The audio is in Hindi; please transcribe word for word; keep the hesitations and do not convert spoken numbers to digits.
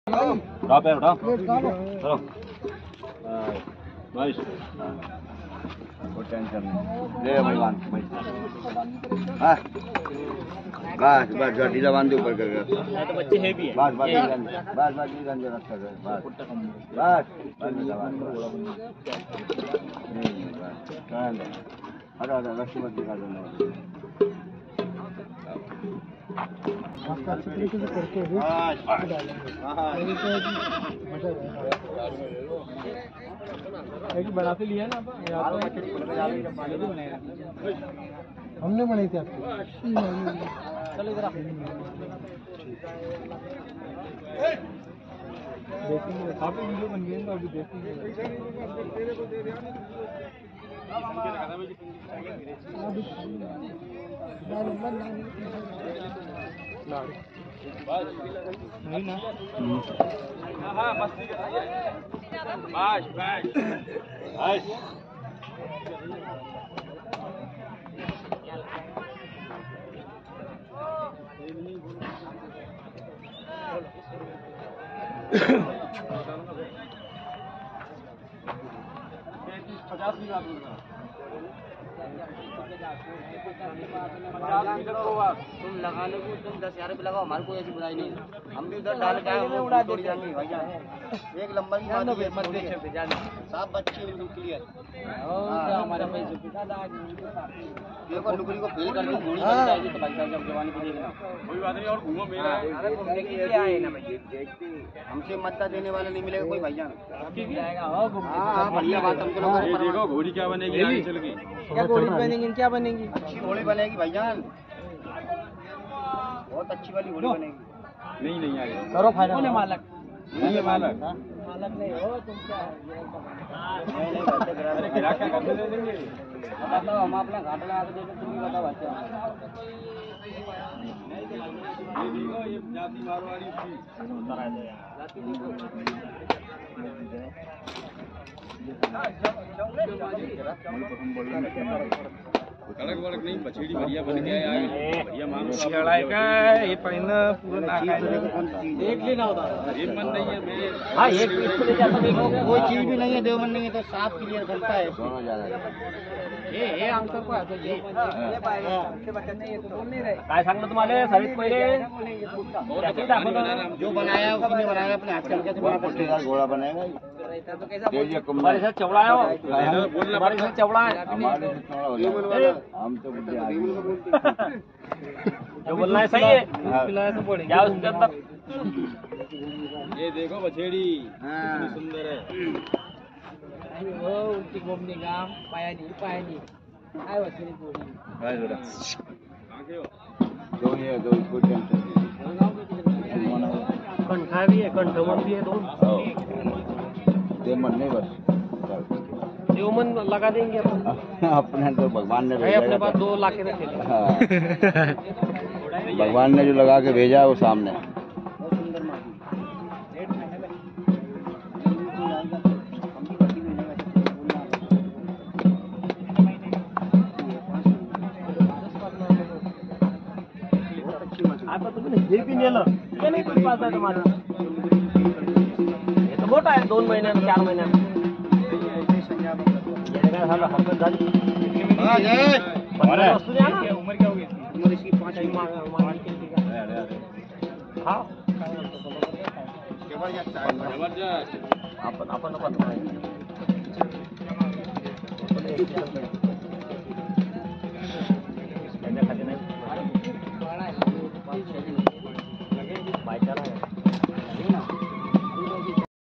उठा पैर उठा चलो बस कोई टेंशन नहीं ले भाई बांध भाई हाँ बस बस ढीला बांध दे ऊपर कर तो बच्चे है भी है बस बस बस बस नहीं गंदे रख कर बस बस बस बस अरे अरे रस्सी मत निकाल दो तरीके से करके एक बड़ा से लिया ना हमने बनाई थी आपकी चलो इधर देखेंगे काफी वीडियो बन गई तो अभी देखेंगे नहीं ना हाँ बस बस बस पचास तुम लगा लो तुम दस हजार रुपये लगाओ हमारे कोई ऐसी बुराई नहीं हम भी उधर डाल के उड़ा दे भैया एक लंबा की बात साफ बच्चे बिल्कुल क्लियर हमारे देखो नुकरी को फेल करके घोड़ी बन जाएगी तो भाई साहब जब जवानी को देखना कोई बात नहीं और घूमो मेरा अरे घूमने के लिए आए ना भाई हमसे मदद देने वाला नहीं मिलेगा कोई भाईजान हाँ बढ़िया बात हमको लोग देखो घोड़ी क्या बनेगी आगे चल के क्या घोड़ी बनेगी क्या बनेगी अच्छी घोड़ी बनेगी भाईजान बहुत अच्छी वाली घोड़ी बनेगी नहीं नहीं आगे करो फाइनल मालक नहीं है मालक मालक नहीं हो तुम क्या नहीं नहीं अरे गिरा क्या करने दे देंगे बताओ हम अपना घाट लगा के देते तुम भी बताओ बच्चा ये देखो ये जाति मारवाड़ी थी उतर आए जाति कड़क वड़क नहीं बछड़ी बढ़िया बन गया यार बढ़िया मांग लड़ाई का ये पहिना पूरा नाका एक लेना होता एक मन नहीं है मेरे हां एक पीस ले जाता देखो कोई चीज भी नहीं है देव मन नहीं है तो साफ क्लियर करता है दोनों ज्यादा ये ये आंसर को आता ये ले पाएगा के बच्चे नहीं ये तो बोल नहीं रहे काय सांगतो तुम्हाला सर्विस पहिले जो बनाया उसने बनाया अपने हाथ से बड़ा पट्टीदार घोड़ा बनाएगा तो कैसा हमारे साथ चौड़ा है हमारे साथ चौड़ा है हमारे साथ चौड़ा हो जाएगा हम तो बुढ़े आदमी जो बोलना है सही है पिलाया तो पड़ेगा क्या उसके अंदर ये देखो बछेड़ी कितनी सुंदर है वो उल्टी घूमने का पाया नहीं पाया नहीं आए बछेड़ी पूरी हाय जरा आगे हो दो ये दो कोई टेंशन नहीं कंठा भी है कंठमन भी है दो देवमन नहीं बस देवमन लगा देंगे अपन अपने तो भगवान ने भेजा अपने पास दो लाख रखे भगवान ने जो लगा के भेजा है वो सामने ये भी नहीं नहीं कुछ पास है तुम्हारा ये तो मोटा है दो महीने में चार महीने में उम्र क्या होगी उम्र इसकी पाँच हाँ अपन अपन